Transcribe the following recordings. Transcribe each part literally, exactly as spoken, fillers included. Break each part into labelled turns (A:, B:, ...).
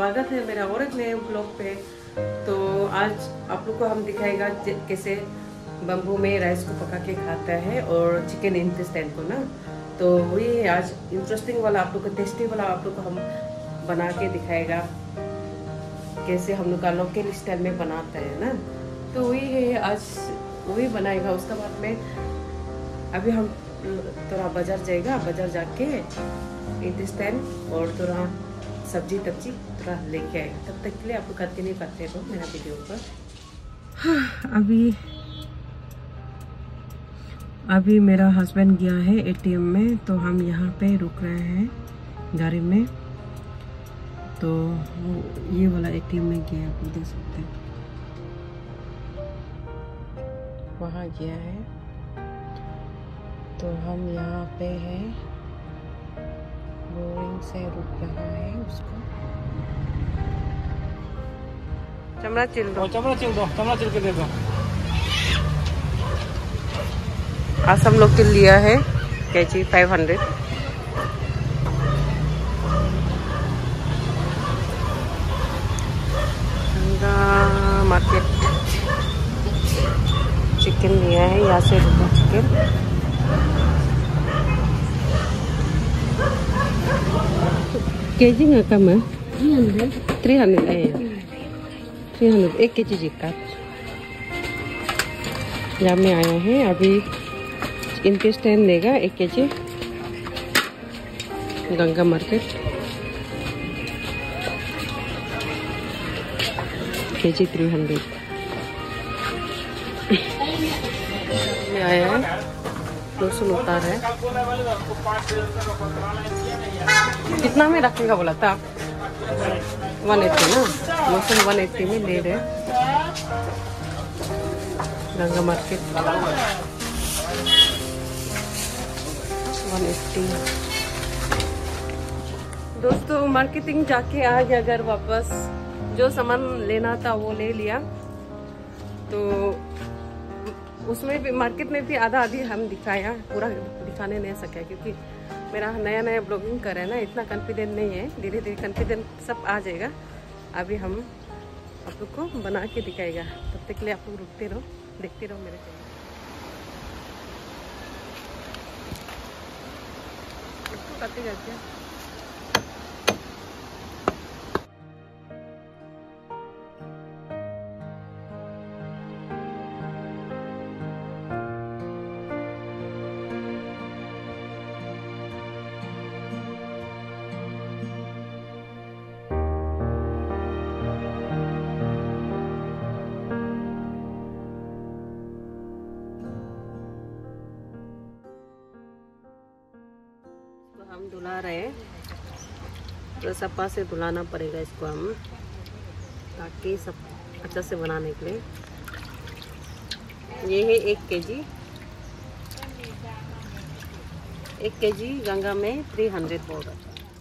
A: स्वागत है मेरा और एक नए ब्लॉग पे। तो आज आप लोग को हम दिखाएगा कैसे बम्बू में राइस को पका के खाता है और चिकन इंटेस्टाइन को ना। तो वही है आज इंटरेस्टिंग वाला, आप लोग को टेस्टी वाला आप लोग को हम बना के दिखाएगा कैसे हम लोग का लोकल स्टाइल में बनाते हैं ना। तो वही है आज वही बनाएगा। उसके बाद में अभी हम थोड़ा बाजार जाएगा, बाजार जाके इंटेस्टाइन और थोड़ा सब्जी तब्जी थोड़ा लेके आएगा। तब तक के लिए आप लोग करते नहीं पाते तो मेरा वीडियो पर। हाँ, अभी अभी मेरा हस्बैंड गया है एटीएम में, तो हम यहाँ पे रुक रहे हैं गाड़ी में। तो वो ये वाला एटीएम में गया, आप देख सकते हैं वहाँ गया है। तो हम यहाँ पे हैं, बोरिंग से रुक रहा है उसको। चमड़ा चिल दो,
B: चमड़ा चिल दो, चमड़ा चिल के दे दो।
A: आज हम लोग के लिया है कैची फाइव हंड्रेड। मार्केट चिकन लिया है यहाँ से, रुपा चिकन केजी में कम है, थ्री हंड्रेड थ्री हंड्रेड है थ्री हंड्रेड एक के जी चिकन। यहाँ में आया है अभी इंटेस्टाइन लेगा एक के जी, गंगा मार्केट के जी थ्री हंड्रेड में आया है। लहसुन उतार है, कितना में रखेगा बोला था, वन एट्टी ना। लहसुन वन एट्टी में ले रहे गंगा मार्केट वन एट्टी। दोस्तों मार्केटिंग जाके आ गया घर वापस, जो सामान लेना था वो ले लिया। तो उसमें भी मार्केट में भी आधा आधी हम दिखाया, पूरा दिखाने नहीं सका क्योंकि मेरा नया नया ब्लॉगिंग कर रहा है ना, इतना कॉन्फिडेंट नहीं है। धीरे धीरे कॉन्फिडेंट सब आ जाएगा। अभी हम आप लोग को बना के दिखाएगा, तब तक के लिए आप लोग रुकते रहो, देखते रहो मेरे चैनल। इसको करते जाते हैं। हम धुला रहे हैं, तो सपा से धुलाना पड़ेगा इसको हम, ताकि सब अच्छा से बनाने के लिए। ये है एक केजी एक केजी गंगा में थ्री हंड्रेड पाउडर।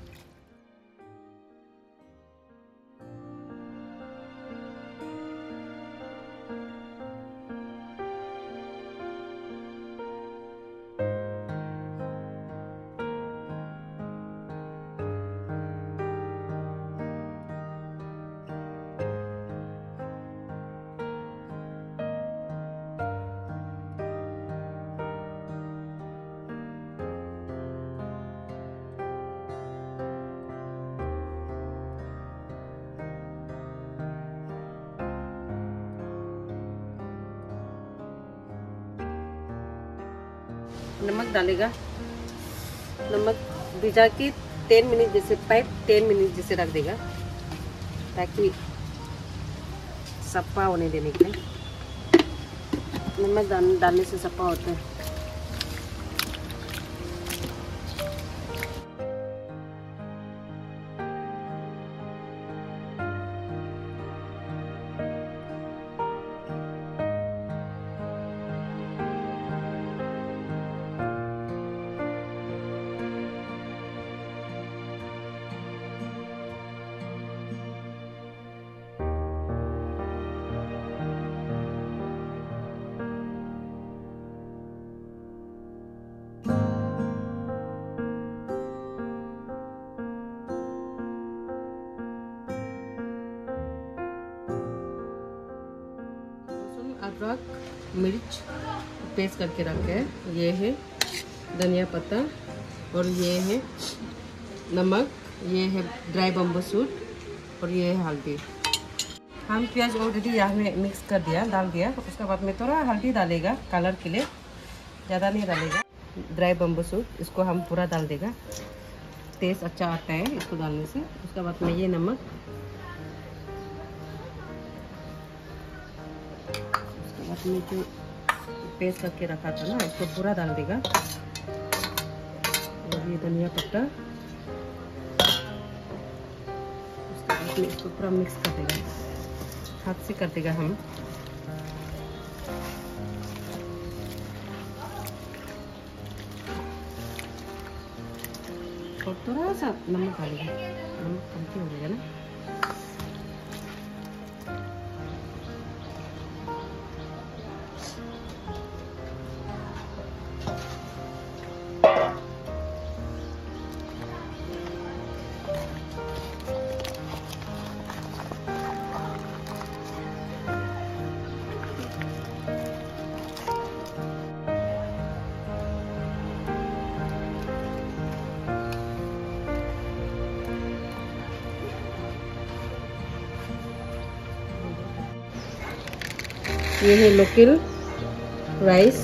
A: नमक डालेगा, नमक भिजा के टेन मिनट जैसे पाइप टेन मिनट जैसे रख देगा, ताकि सप्पा होने देने के लिए। नमक डालने से सप्पा होता है। अदरक मिर्च पेस्ट करके रखे हैं। ये है धनिया पत्ता और ये है नमक, ये है ड्राई बम्बू शूट और ये है हल्दी। हम प्याज ऑलरेडी यहाँ में मिक्स कर दिया, डाल दिया। उसके बाद में थोड़ा हल्दी डालेगा कलर के लिए, ज़्यादा नहीं डालेगा। ड्राई बम्बू शूट इसको हम पूरा डाल देगा, टेस्ट अच्छा आता है इसको डालने से। उसके बाद में ये नमक, उसके बाद में जो पेस्ट करके रखा था ना इसको पूरा डाल देगा। और ये धनिया पत्ता, उसके बाद में इसको पूरा मिक्स कर देगा, हाथ से कर देगा हम। और थोड़ा सा नमक डालेगा, नमक कम हो जाएगा ना। ये है लोकल राइस।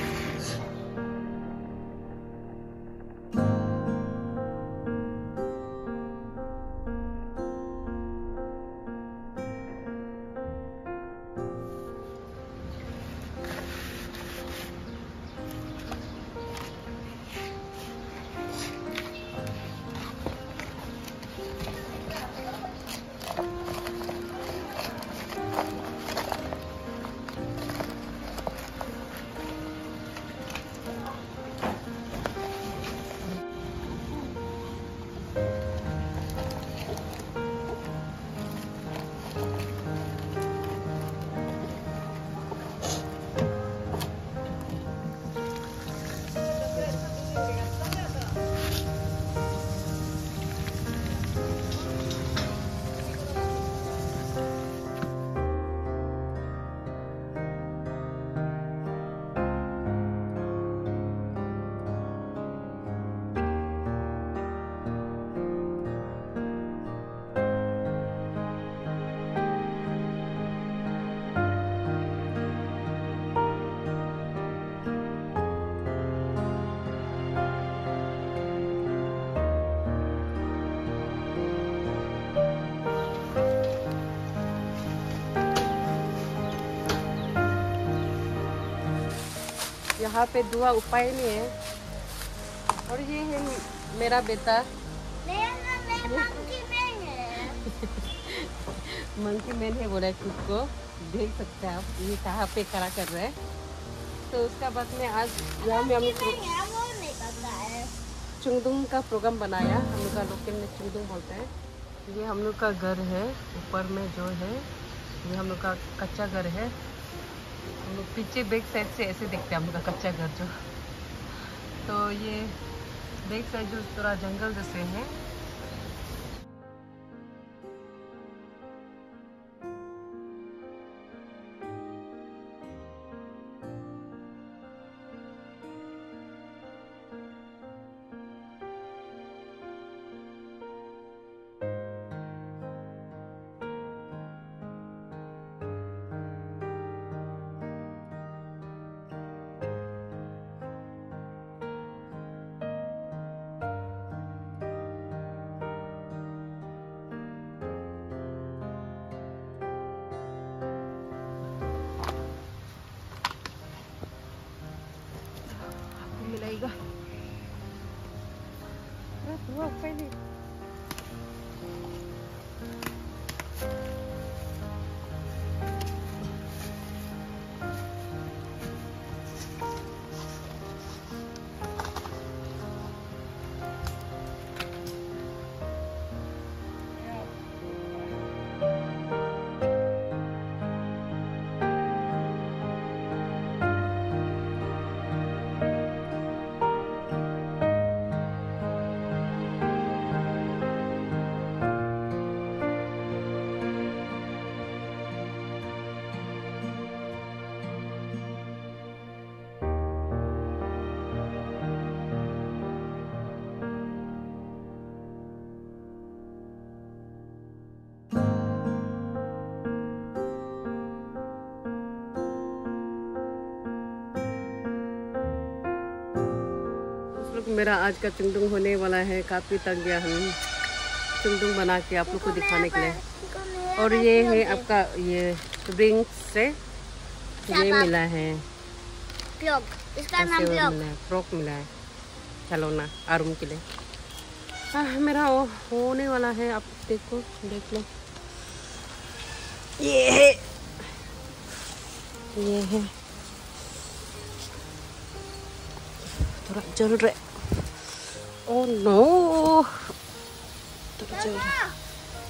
A: यहाँ पे दुआ उपाय नहीं है। और ये है मेरा बेटा, मंकी मैन है बोला खुद को, देख सकते हैं आप ये कहाँ पे खड़ा कर रहे हैं। तो उसका बाद में आज यहाँ में हम चुंगदुंग का प्रोग्राम बनाया। हम लोग का लोकल में चुंगदुंग बोलते हैं। ये हम लोग का घर है, ऊपर में जो है ये हम लोग का कच्चा घर है। हम लोग पीछे बैक साइड से ऐसे देखते हैं हम लोग का कच्चा घर जो। तो ये बैक साइड जो थोड़ा जंगल जैसे है। मिलाएगा पहले मेरा आज का चुंडुंग होने वाला है। काफ़ी तक गया हम चुंडुंग बना के आप लोग को दिखाने के लिए। और ये है आपका ये रिंग से ये मिला है,
B: इसका नाम
A: फ्रॉक मिला है खिलौना आरुम के लिए। हाँ मेरा हो, होने वाला है। आप देखो देख लो, ये है ये है थोड़ा जल रहा है। ओह नो, थोड़ा जल रहा है।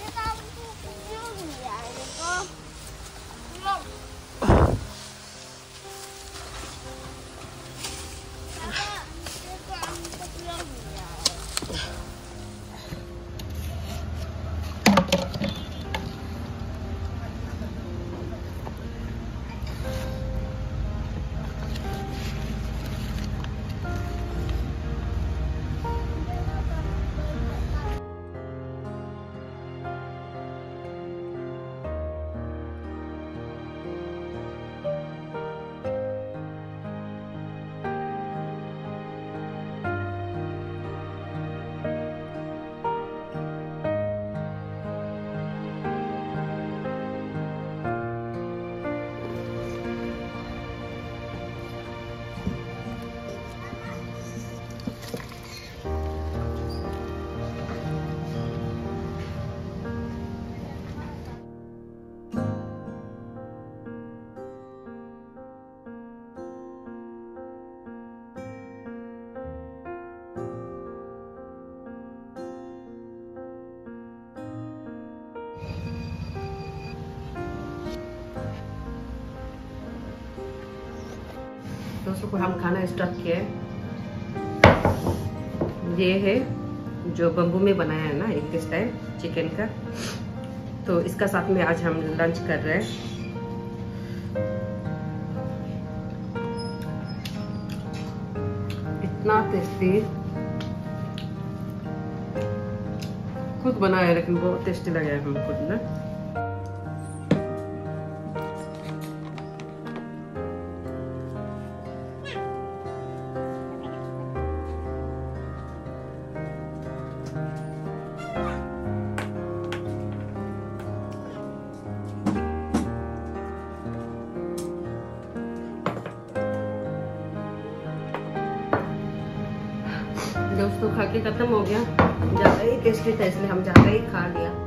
A: दोस्तों को हम खाना स्टार्ट किए। ये है जो बम्बू में बनाया है ना एक स्टाइल चिकन का, तो इसका साथ में आज हम लंच कर रहे हैं। इतना टेस्टी, खुद बनाया लेकिन बहुत टेस्टी लगा है हमको ना। दोस्तों खा के खत्म हो गया, ज़्यादा ही टेस्टी था इसलिए हम ज़्यादा ही खा लिया।